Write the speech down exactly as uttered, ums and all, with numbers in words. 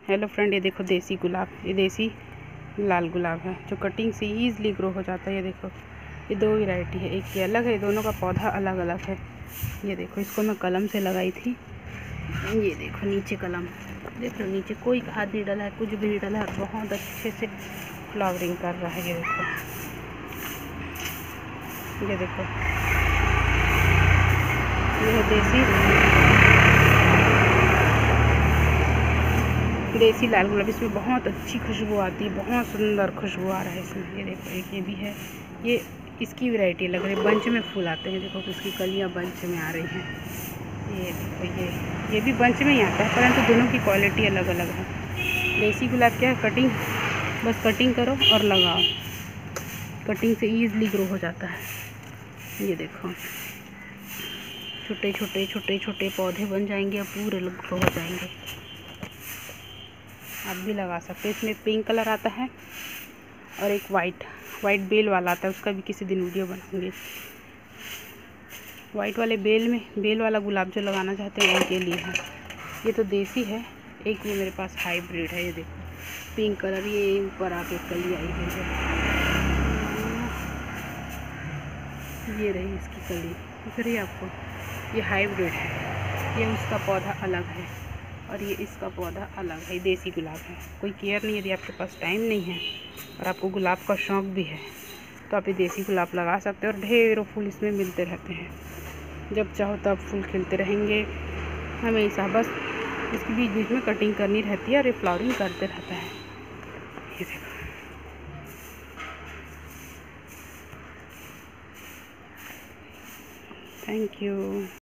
Hello friend, ये देखो देसी गुलाब, ये देसी लाल गुलाब है जो कटिंग से ईज़िली ग्रो हो जाता है। ये देखो, ये दो वैरायटी है, एक ये अलग है, दोनों का पौधा अलग अलग है। ये देखो, इसको मैं कलम से लगाई थी। ये देखो नीचे कलम, देख लो नीचे कोई खाद नहीं डाला है, कुछ भी नहीं डाला है, बहुत अच्छे से फ्लावरिंग कर रहा है। ये देखो, ये देखो, ये है देसी देसी लाल गुलाब। इसमें बहुत अच्छी खुशबू आती है, बहुत सुंदर खुशबू आ रहा है इसमें। ये देखो, एक ये भी है, ये इसकी वैरायटी लग रही है, बंच में फूल आते हैं। देखो इसकी कलियां बंच में आ रही हैं। ये देखो, ये ये भी बंच में ही आता है, परंतु दोनों की क्वालिटी अलग अलग है। देसी गुलाब क्या है, कटिंग, बस कटिंग करो और लगाओ, कटिंग से ईज़िली ग्रो हो जाता है। ये देखो, छोटे छोटे छोटे छोटे पौधे बन जाएंगे और पूरे ग्रो हो जाएंगे। आप भी लगा सकते हैं। इसमें पिंक कलर आता है और एक वाइट वाइट बेल वाला आता है, उसका भी किसी दिन वीडियो बनाऊंगी। वाइट वाले बेल में बेल वाला गुलाब जो लगाना चाहते हैं उनके लिए है। ये तो देसी है, एक ये मेरे पास हाइब्रिड है। ये देखो पिंक कलर, ये ऊपर आके कली आई है, ये रही इसकी कली, दिख रही है आपको? ये हाइब्रिड है, ये उसका पौधा अलग है और ये इसका पौधा अलग है। देसी गुलाब है, कोई केयर नहीं। यदि आपके पास टाइम नहीं है और आपको गुलाब का शौक़ भी है तो आप ये देसी गुलाब लगा सकते हो और ढेरों फूल इसमें मिलते रहते हैं। जब चाहो तब फूल खिलते रहेंगे हमेशा। बस इसके बीच बीच में कटिंग करनी रहती है और ये फ्लावरिंग करते रहता है। ये देखो, थैंक यू।